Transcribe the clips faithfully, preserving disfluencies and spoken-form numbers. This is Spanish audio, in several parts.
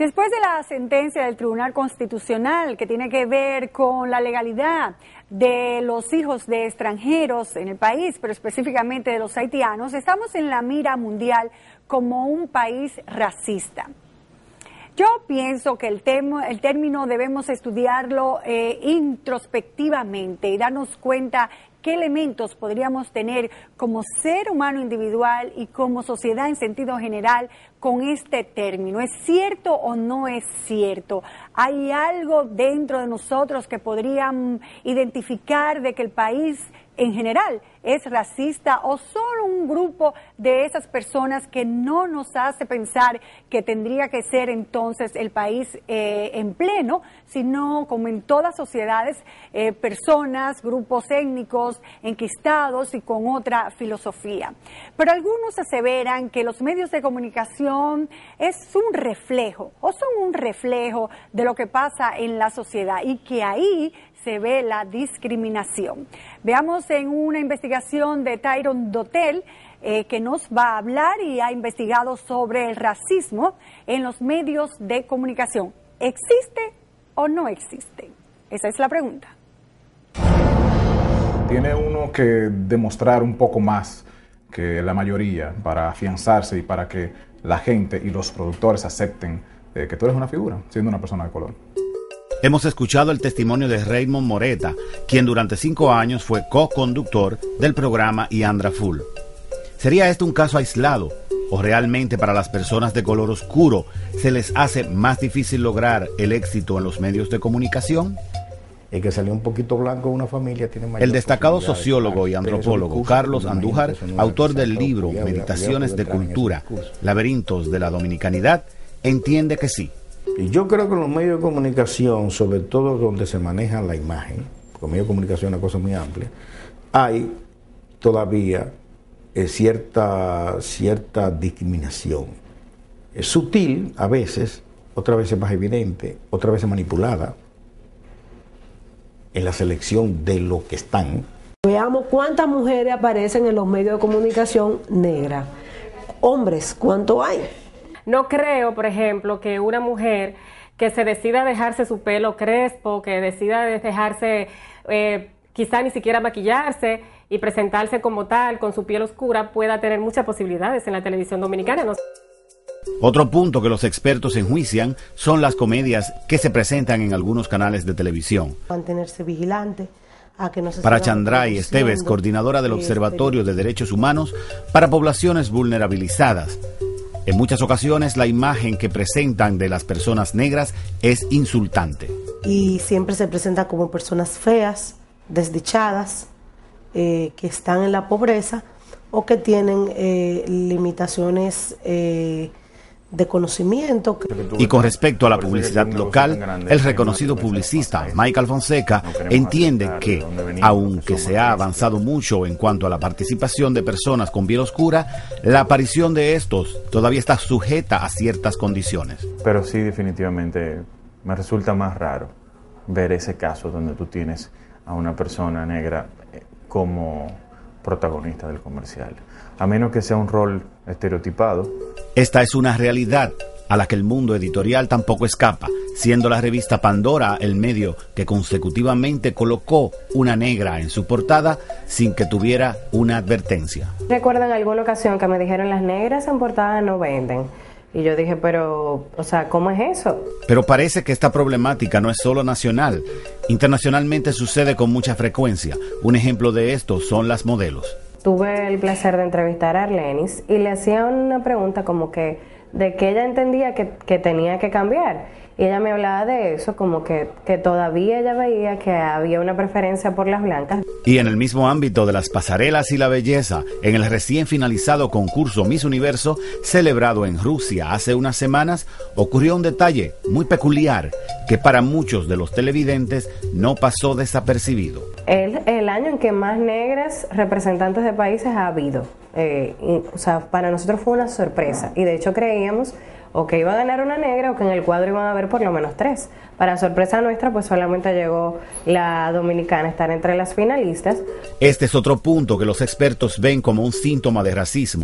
Después de la sentencia del Tribunal Constitucional que tiene que ver con la legalidad de los hijos de extranjeros en el país, pero específicamente de los haitianos, estamos en la mira mundial como un país racista. Yo pienso que el, tema, el término debemos estudiarlo eh, introspectivamente y darnos cuenta qué elementos podríamos tener como ser humano individual y como sociedad en sentido general con este término. ¿Es cierto o no es cierto? ¿Hay algo dentro de nosotros que podrían identificar de que el país en general es racista o solo un grupo de esas personas que no nos hace pensar que tendría que ser entonces el país eh, en pleno, sino como en todas sociedades, eh, personas, grupos étnicos, enquistados y con otra filosofía? Pero algunos aseveran que los medios de comunicación es un reflejo o son un reflejo de lo que pasa en la sociedad y que ahí se ve la discriminación. Veamos en una investigación de Tyron Dotel eh, que nos va a hablar y ha investigado sobre el racismo en los medios de comunicación. ¿Existe o no existe? Esa es la pregunta. Tiene uno que demostrar un poco más que la mayoría para afianzarse y para que la gente y los productores acepten eh, que tú eres una figura, siendo una persona de color. Hemos escuchado el testimonio de Raymond Moreta, quien durante cinco años fue co-conductor del programa Iandra Full. ¿Sería este un caso aislado o realmente para las personas de color oscuro se les hace más difícil lograr el éxito en los medios de comunicación? El que salió un poquito blanco de una familia tiene mayor. El destacado sociólogo y antropólogo Carlos Andújar, autor del libro Meditaciones de Cultura, Laberintos de la Dominicanidad, entiende que sí. Y yo creo que en los medios de comunicación, sobre todo donde se maneja la imagen, porque los medios de comunicación es una cosa muy amplia, hay todavía eh, cierta, cierta discriminación. Es sutil a veces, otras veces más evidente, otras veces manipulada en la selección de lo que están. Veamos cuántas mujeres aparecen en los medios de comunicación negras. Hombres, ¿cuánto hay? No creo, por ejemplo, que una mujer que se decida dejarse su pelo crespo, que decida dejarse eh, quizá ni siquiera maquillarse y presentarse como tal, con su piel oscura, pueda tener muchas posibilidades en la televisión dominicana. No. Otro punto que los expertos enjuician son las comedias que se presentan en algunos canales de televisión. Mantenerse vigilante. A que no se para Chandray Esteves, coordinadora del Observatorio de Derechos Humanos para Poblaciones Vulnerabilizadas, en muchas ocasiones la imagen que presentan de las personas negras es insultante. Y siempre se presenta como personas feas, desdichadas, eh, que están en la pobreza o que tienen eh, limitaciones eh, de conocimiento. Y con respecto a la publicidad local, el reconocido publicista Michael Fonseca entiende que, aunque se ha avanzado mucho en cuanto a la participación de personas con piel oscura, la aparición de estos todavía está sujeta a ciertas condiciones. Pero sí, definitivamente, me resulta más raro ver ese caso donde tú tienes a una persona negra como protagonista del comercial, a menos que sea un rol estereotipado. Esta es una realidad a la que el mundo editorial tampoco escapa, siendo la revista Pandora el medio que consecutivamente colocó una negra en su portada sin que tuviera una advertencia. Recuerdo en alguna ocasión que me dijeron las negras en portada no venden. Y yo dije, pero, o sea, ¿cómo es eso? Pero parece que esta problemática no es solo nacional. Internacionalmente sucede con mucha frecuencia. Un ejemplo de esto son las modelos. Tuve el placer de entrevistar a Arlenis y le hacía una pregunta como que de que ella entendía que, que tenía que cambiar. Y ella me hablaba de eso, como que, que todavía ella veía que había una preferencia por las blancas. Y en el mismo ámbito de las pasarelas y la belleza, en el recién finalizado concurso Miss Universo, celebrado en Rusia hace unas semanas, ocurrió un detalle muy peculiar que para muchos de los televidentes no pasó desapercibido. El, el año en que más negras representantes de países ha habido. Eh, y, o sea, para nosotros fue una sorpresa. Y de hecho creíamos o que iba a ganar una negra o que en el cuadro iban a haber por lo menos tres. Para sorpresa nuestra, pues solamente llegó la dominicana a estar entre las finalistas. Este es otro punto que los expertos ven como un síntoma de racismo.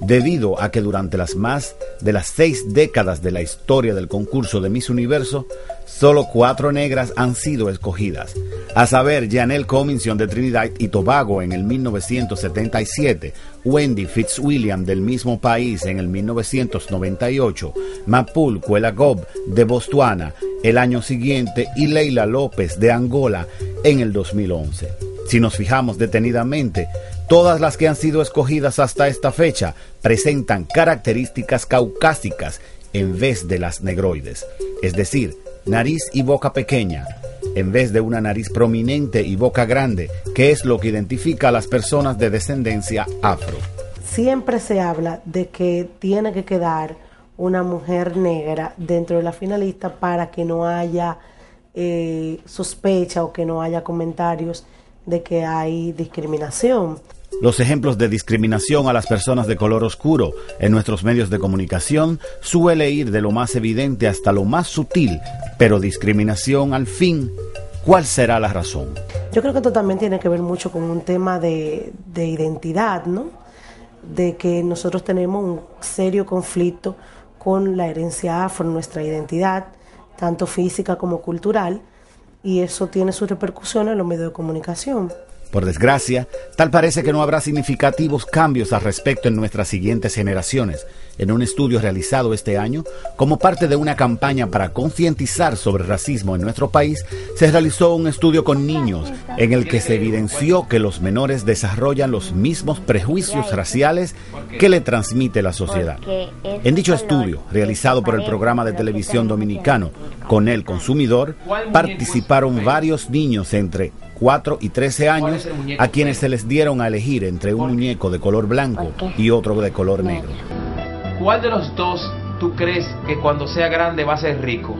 debido a que durante las más de las seis décadas de la historia del concurso de Miss Universo, solo cuatro negras han sido escogidas, a saber, Janelle Comminson de Trinidad y Tobago en el mil novecientos setenta y siete, Wendy Fitzwilliam del mismo país en el mil novecientos noventa y ocho, Mapul Kwelagob de Botswana el año siguiente y Leila López de Angola en el dos mil once. Si nos fijamos detenidamente, todas las que han sido escogidas hasta esta fecha presentan características caucásicas en vez de las negroides, es decir, nariz y boca pequeña, en vez de una nariz prominente y boca grande, que es lo que identifica a las personas de descendencia afro. Siempre se habla de que tiene que quedar una mujer negra dentro de la finalista para que no haya eh, sospecha o que no haya comentarios de que hay discriminación. Los ejemplos de discriminación a las personas de color oscuro en nuestros medios de comunicación suele ir de lo más evidente hasta lo más sutil, pero discriminación al fin, ¿cuál será la razón? Yo creo que esto también tiene que ver mucho con un tema de, de identidad, ¿no? De que nosotros tenemos un serio conflicto con la herencia afro, nuestra identidad, tanto física como cultural, y eso tiene sus repercusiones en los medios de comunicación. Por desgracia, tal parece que no habrá significativos cambios al respecto en nuestras siguientes generaciones. En un estudio realizado este año, como parte de una campaña para concientizar sobre racismo en nuestro país, se realizó un estudio con niños en el que se evidenció que los menores desarrollan los mismos prejuicios raciales que le transmite la sociedad. En dicho estudio, realizado por el programa de televisión dominicano Con el Consumidor, participaron varios niños entre cuatro y trece años a quienes se les dieron a elegir entre un muñeco de color blanco y otro de color negro. ¿Cuál de los dos tú crees que cuando sea grande va a ser rico?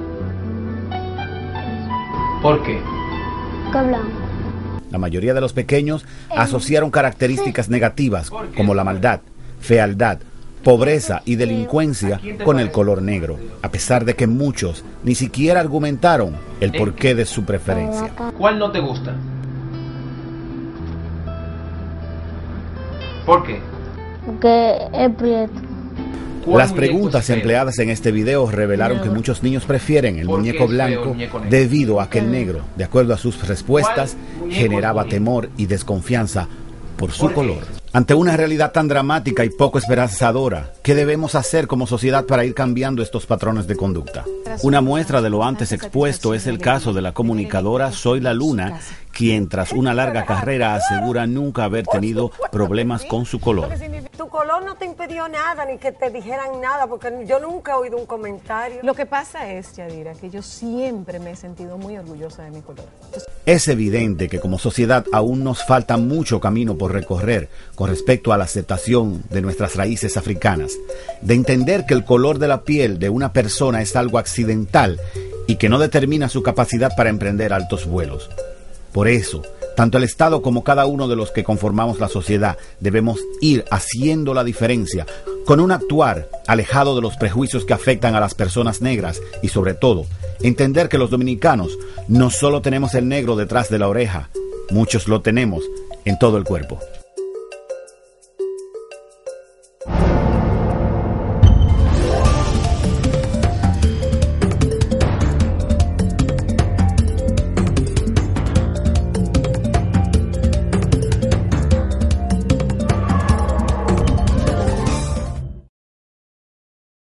¿Por qué? Blanco. La mayoría de los pequeños asociaron características negativas como la maldad, fealdad, pobreza y delincuencia con el color negro, a pesar de que muchos ni siquiera argumentaron el porqué de su preferencia. ¿Cuál no te gusta? ¿Por qué? Porque es prieto. Las preguntas empleadas en este video revelaron que muchos niños prefieren el muñeco blanco debido a que el negro, de acuerdo a sus respuestas, generaba temor y desconfianza por su color. Ante una realidad tan dramática y poco esperanzadora, ¿qué debemos hacer como sociedad para ir cambiando estos patrones de conducta? Una muestra de lo antes expuesto es el caso de la comunicadora Zoila Luna, quien tras una larga carrera asegura nunca haber tenido problemas con su color. Tu color no te impidió nada, ni que te dijeran nada, porque yo nunca he oído un comentario. Lo que pasa es, Yadira, que yo siempre me he sentido muy orgullosa de mi color. Entonces... Es evidente que como sociedad aún nos falta mucho camino por recorrer con respecto a la aceptación de nuestras raíces africanas, de entender que el color de la piel de una persona es algo accidental y que no determina su capacidad para emprender altos vuelos. Por eso, tanto el Estado como cada uno de los que conformamos la sociedad debemos ir haciendo la diferencia con un actuar alejado de los prejuicios que afectan a las personas negras y sobre todo, entender que los dominicanos no solo tenemos el negro detrás de la oreja, muchos lo tenemos en todo el cuerpo.